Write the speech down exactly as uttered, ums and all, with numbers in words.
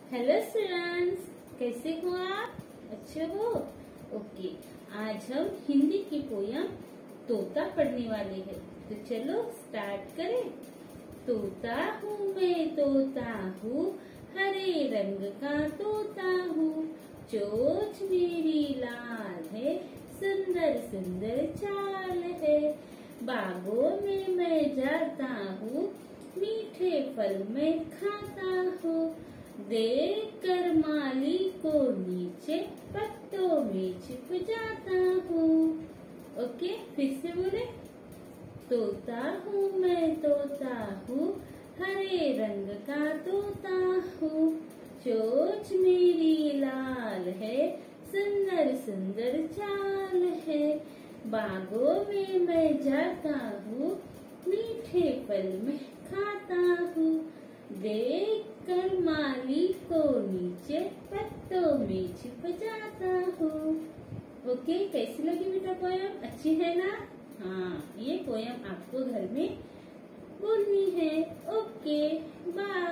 Hello students, कैसे हो आप? अच्छे हो? ओके, आज हम हिंदी की पोयम तोता पढ़ने वाले हैं। तो चलो स्टार्ट करें। तोता हूँ मैं, तोता हूँ, हरे रंग का तोता हूँ। चोंच मेरी लाल है, सुंदर सुंदर चाल है। बागों में मैं जाता हूँ, मीठे फल मैं खाता हूँ। देख कर माली को नीचे पत्तों में छिप जाता हूँ। ओके, फिर से बोले। तोता हूँ मैं, तोता हूँ, हरे रंग का तोता हूँ। चोंच मेरी लाल है, सुंदर सुंदर चाल है। बागों में मैं जाता हूँ, मीठे फल मैं खाता हूँ। देख कर माली को नीचे पत्तों में छिप जाता हूँ। ओके, कैसी लगी बेटा पोयम? अच्छी है ना? हाँ, ये पोयम आपको घर में बोलनी है। Okay, bye.